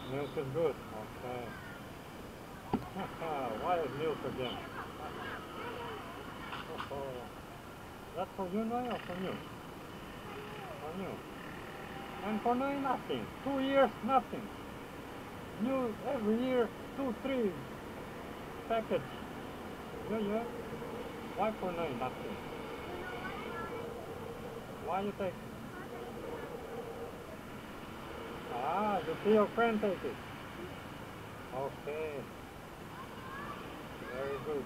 Milk is good. Okay. Why is milk again? Oh, that's for you now or for you? For you. And for now nothing. 2 years nothing. New every year 2, 3 packets. Yeah. Why for now nothing? Why you take? Ah, you see your friend take it. Okay. Very good.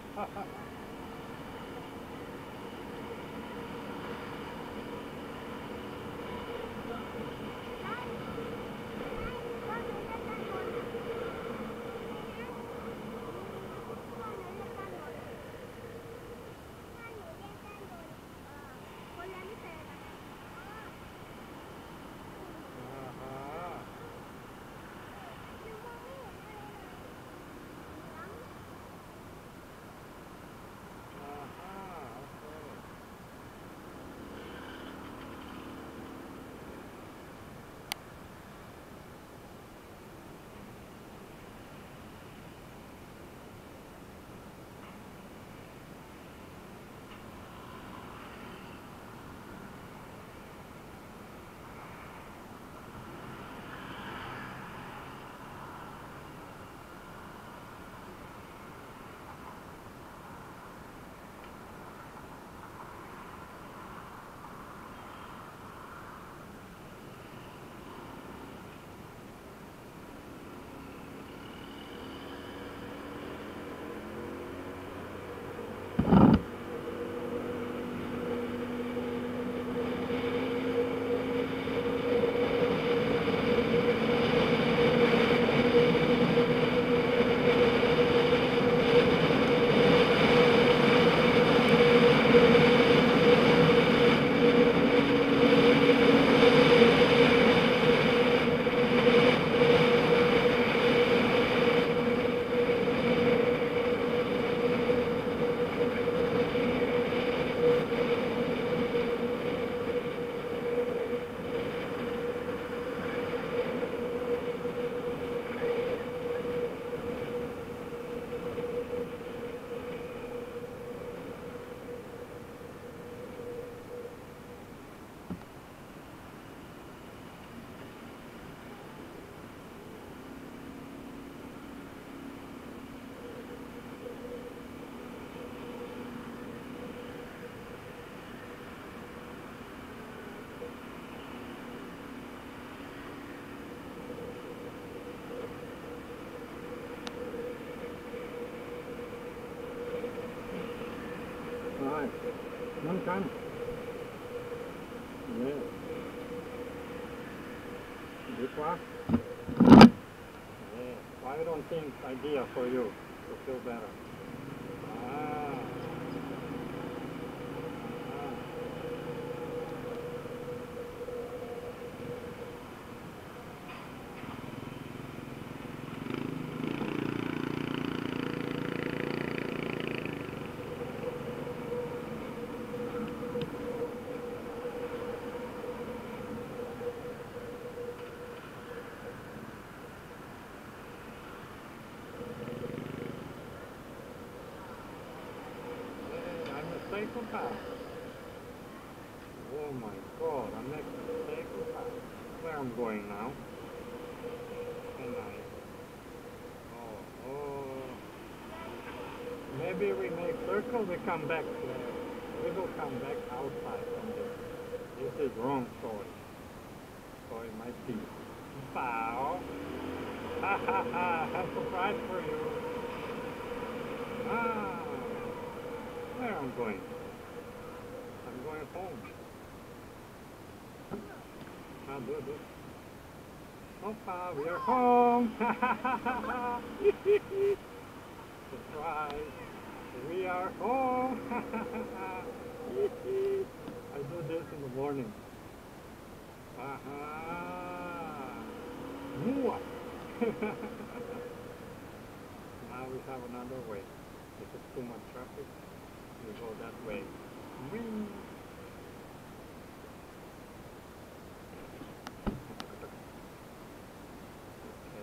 Rồi, 500. Yeah. Good quá. Yeah. Why I don't think idea for you to feel better? Ah. Psychopath. Oh my god, I'm like a psychopath. Where I'm going now? And oh. Maybe we make circle, we come back there. We will come back outside from this. This is wrong choice. So it might be. Bow. Ha ha ha, have a surprise for you. Ah. Where I'm going? I'm going home. Do. Opa, we are home! Surprise! We are home! I do this in the morning. Mua! Now we have another way. If it's too much traffic, we go that way. Whee! Okay.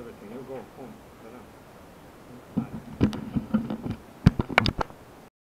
everything. You go home.